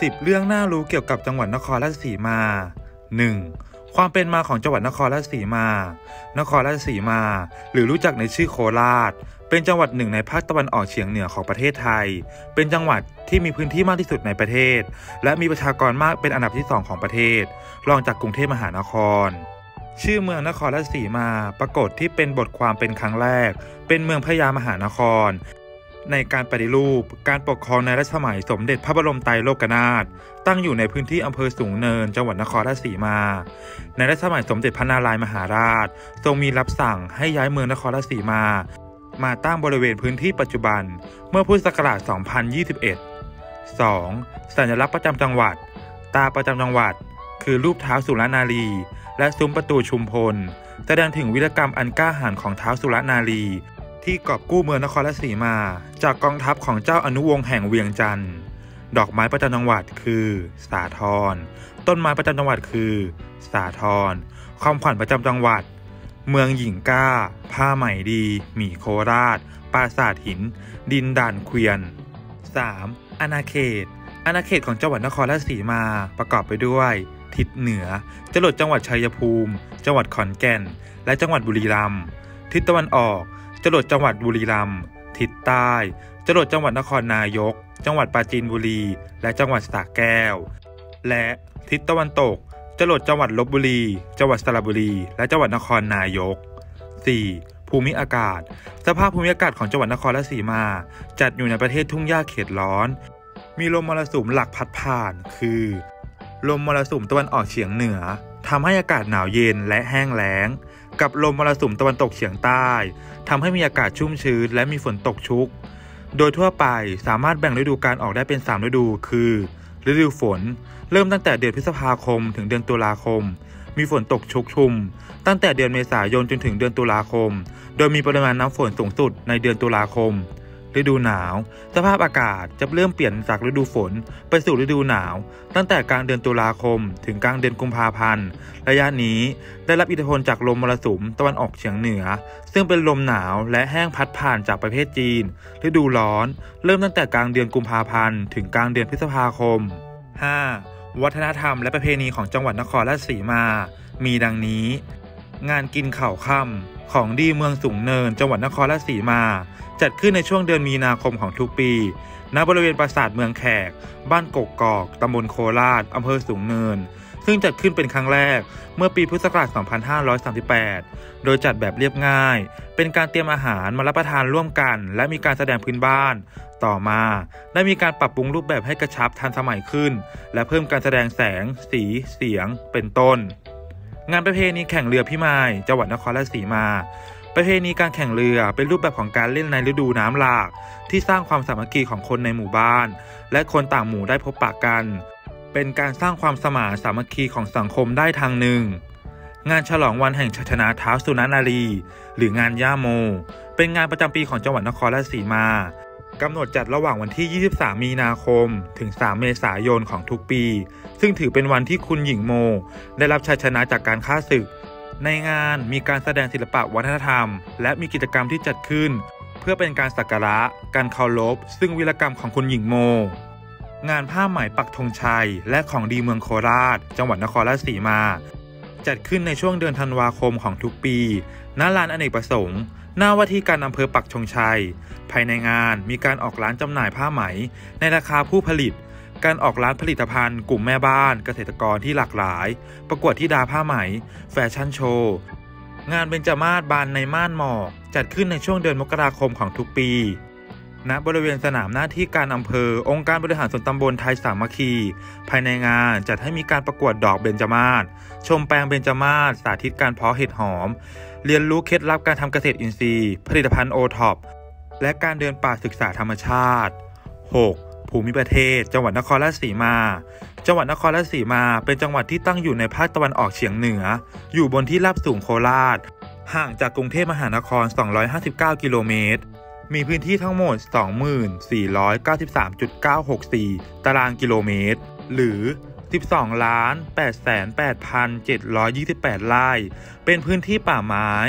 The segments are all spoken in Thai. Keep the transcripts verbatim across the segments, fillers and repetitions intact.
สิบ เรื่องน่ารู้เกี่ยวกับจังหวัดนครราชสีมา หนึ่ง. ความเป็นมาของจังหวัดนครราชสีมา นครราชสีมาหรือรู้จักในชื่อโคราชเป็นจังหวัดหนึ่งในภาคตะวันออกเฉียงเหนือของประเทศไทยเป็นจังหวัดที่มีพื้นที่มากที่สุดในประเทศและมีประชากรมากเป็นอันดับที่สองของประเทศรองจากกรุงเทพมหานครชื่อเมืองนครราชสีมาปรากฏที่เป็นบทความเป็นครั้งแรกเป็นเมืองพระยามหานครในการปฏิรูปการปกครองในรัชสมัยสมเด็จพระบรมไตรโลกนาถตั้งอยู่ในพื้นที่อำเภอสูงเนินจังหวัดนครราชสีมาในรัชสมัยสมเด็จพระนารายณ์มหาราชทรงมีรับสั่งให้ย้ายเมืองนครราชสีมามาตั้งบริเวณพื้นที่ปัจจุบันเมื่อพุทธศักราช สองพันยี่สิบเอ็ด สอง. สัญลักษณ์ประจำจังหวัดตาประจำจังหวัดคือรูปเท้าสุรนารีและซุ้มประตูชุมพลแสดงถึงวีรกรรมอันกล้าหาญของเท้าสุรนารีที่กอบกู้เมืองนครราชสีมาจากกองทัพของเจ้าอนุวงศ์แห่งเวียงจันทร์ดอกไม้ประจำจังหวัดคือสาทรต้นไม้ประจำจังหวัดคือสาทรความขวัญประจำจังหวัดเมืองหญิงก้าผ้าไหมดีหมี่โคราชปราสาทหินดินด่านเกวียน สาม. อาณาเขตอาณาเขตของจังหวัดนครราชสีมาประกอบไปด้วยทิศเหนือจรดจังหวัดชัยภูมิจังหวัดขอนแก่นและจังหวัดบุรีรัมย์ทิศตะวันออกจรดจังหวัดบุรีรัมย์ทิศใต้จรดจังหวัดนครนายกจังหวัดปราจีนบุรีและจังหวัดสระแก้วและทิศตะวันตกจรดจังหวัดลพบุรีจังหวัดสระบุรีและจังหวัดนครนายก สี่. ภูมิอากาศสภาพภูมิอากาศของจังหวัดนครราชสีมาจัดอยู่ในประเทศทุ่งหญ้าเขตร้อนมีลมมรสุมหลักพัดผ่านคือลมมรสุมตะวันออกเฉียงเหนือทำให้อากาศหนาวเย็นและแห้งแล้งกับลมมรสุมตะวันตกเฉียงใต้ทำให้มีอากาศชุ่มชื้นและมีฝนตกชุกโดยทั่วไปสามารถแบ่งฤดูกาลออกได้เป็นสามฤดูคือฤดูฝนเริ่มตั้งแต่เดือนพฤษภาคมถึงเดือนตุลาคมมีฝนตกชุกชุมตั้งแต่เดือนเมษายนจนถึงเดือนตุลาคมโดยมีปริมาณน้ำฝนสูงสุดในเดือนตุลาคมฤดูหนาวสภาพอากาศจะเริ่มเปลี่ยนจากฤดูฝนไปสู่ฤดูหนาวตั้งแต่กลางเดือนตุลาคมถึงกลางเดือนกุมภาพันธ์ระยะนี้ได้รับอิทธิพลจากลมมรสุมตะวันออกเฉียงเหนือซึ่งเป็นลมหนาวและแห้งพัดผ่านจากประเทศจีนฤดูร้อนเริ่มตั้งแต่กลางเดือนกุมภาพันธ์ถึงกลางเดือนพฤษภาคม ห้า. วัฒนธรรมและประเพณีของจังหวัดนครราชสีมามีดังนี้งานกินข้าวค่ำของดีเมืองสูงเนินจังหวัดนครราชสีมาจัดขึ้นในช่วงเดือนมีนาคมของทุกปีณบริเวณปราสาทเมืองแขกบ้านกกกอกตำบลโคราชอำเภอสูงเนินซึ่งจัดขึ้นเป็นครั้งแรกเมื่อปีพุทธศักราช สองพันห้าร้อยสามสิบแปด โดยจัดแบบเรียบง่ายเป็นการเตรียมอาหารมารับประทานร่วมกันและมีการแสดงพื้นบ้านต่อมาได้มีการปรับปรุงรูปแบบให้กระชับทันสมัยขึ้นและเพิ่มการแสดงแสงสีเสียงเป็นต้นงานประเพณีแข่งเรือพิมายจังหวัดนครราชสีมาประเพณีการแข่งเรือเป็นรูปแบบของการเล่นในฤดูน้ำหลากที่สร้างความสามัคคีของคนในหมู่บ้านและคนต่างหมู่ได้พบปะกันเป็นการสร้างความสมานสามัคคีของสังคมได้ทางหนึ่งงานฉลองวันแห่งชัยชนะท้าวสุรนารีหรืองานย่าโมเป็นงานประจำปีของจังหวัดนครราชสีมากำหนดจัดระหว่างวันที่ยี่สิบสามมีนาคมถึงสามเมษายนของทุกปีซึ่งถือเป็นวันที่คุณหญิงโมได้รับชัยชนะจากการฆ่าศึกในงานมีการแสดงศิลปะวัฒนธรรมและมีกิจกรรมที่จัดขึ้นเพื่อเป็นการสักการะการเคารพซึ่งวีรกรรมของคุณหญิงโมงานผ้าไหมปักธงชัยและของดีเมืองโคราชจังหวัดนครราชสีมาจัดขึ้นในช่วงเดือนธันวาคมของทุกปีณลานอเนกประสงค์หน้าว่าที่การอำเภอปักธงชัยภายในงานมีการออกร้านจำหน่ายผ้าไหมในราคาผู้ผลิตการออกร้านผลิตภัณฑ์กลุ่มแม่บ้านเกษตรกรที่หลากหลายประกวดธิดาผ้าไหมแฟชั่นโชว์งานเบญจมาศบานในม่านหมอกจัดขึ้นในช่วงเดือนมกราคมของทุกปีณบริเวณสนามหน้าที่การอำเภอองค์การบริหารส่วนตำบลไทยสามัคคีภายในงานจัดให้มีการประกวดดอกเบญจมาศชมแปลงเบญจมาศสาธิตการเพาะเห็ดหอมเรียนรู้เคล็ดลับการทำเกษตรอินทรีย์ผลิตภัณฑ์โอท็อปและการเดินป่าศึกษาธรรมชาติ หก. ภูมิประเทศจังหวัดนครราชสีมาจังหวัดนครราชสีมาเป็นจังหวัดที่ตั้งอยู่ในภาคตะวันออกเฉียงเหนืออยู่บนที่ราบสูงโคราชห่างจากกรุงเทพมหานครสองร้อยห้าสิบเก้ากิโลเมตรมีพื้นที่ทั้งหมด สองหมื่นสี่พันเก้าสิบสามจุดเก้าหกสี่ ตารางกิโลเมตรหรือสิบสองล้านแปดแสนแปดพันเจ็ดร้อยยี่สิบแปดไร่เป็นพื้นที่ป่าไม้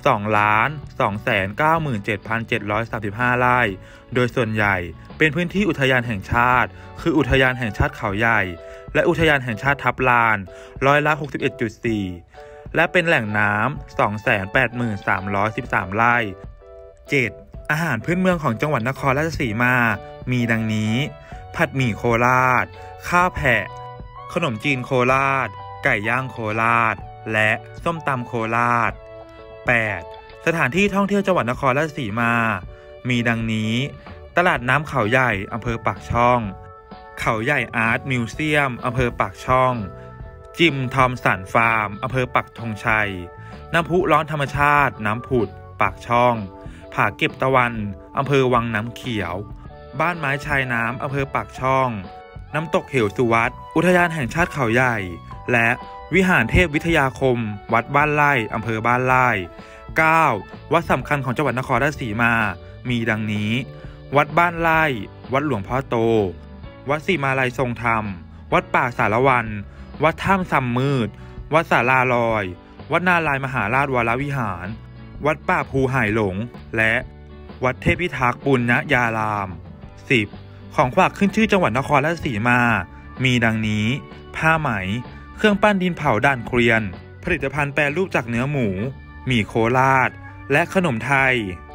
สองล้านสองแสนเก้าหมื่นเจ็ดพันเจ็ดร้อยสามสิบห้า ไร่ โดยส่วนใหญ่เป็นพื้นที่อุทยานแห่งชาติคืออุทยานแห่งชาติเขาใหญ่และอุทยานแห่งชาติทับลานร้อยละ หกสิบเอ็ดจุดสี่ และเป็นแหล่งน้ำ สองแสนแปดหมื่นสามร้อยสิบสาม ไร่ เจ็ด. อาหารพื้นเมืองของจังหวัดนครราชสีมามีดังนี้ผัดหมี่โคราชข้าวแผะขนมจีนโคราชไก่ย่างโคราชและส้มตำโคราช แปด. สถานที่ท่องเที่ยวจังหวัดนครราชสีมามีดังนี้ตลาดน้ำเขาใหญ่อำเภอปากช่องเขาใหญ่อาร์ตมิวเซียมอำเภอปากช่องจิมทอมสันฟาร์มอำเภอปักธงชัยน้ำพุร้อนธรรมชาติน้ำผุดปากช่องผาเก็บตะวันอำเภอวังน้ำเขียวบ้านไม้ชายน้ำอำเภอปากช่องน้ำตกเหวสุวัตอุทยานแห่งชาติเขาใหญ่และวิหารเทพวิทยาคมวัดบ้านไร่อำเภอบ้านไร่ เก้า. วัดสำคัญของจังหวัดนครราชสีมามีดังนี้วัดบ้านไร่วัดหลวงพ่อโตวัดศรีมาลัยทรงธรรมวัดป่าสารวันวัดถ้ำซำมืดวัดศาลาลอยวัดนารายมหาราชวรวิหารวัดป่าภูหายหลงและวัดเทพิทักษ์ปุณณยาราม สิบ. ของฝากขึ้นชื่อจังหวัดนครราชสีมามีดังนี้ผ้าไหมเครื่องปั้นดินเผาด่านเกวียนผลิตภัณฑ์แปรรูปจากเนื้อหมูหมี่โคราชและขนมไทย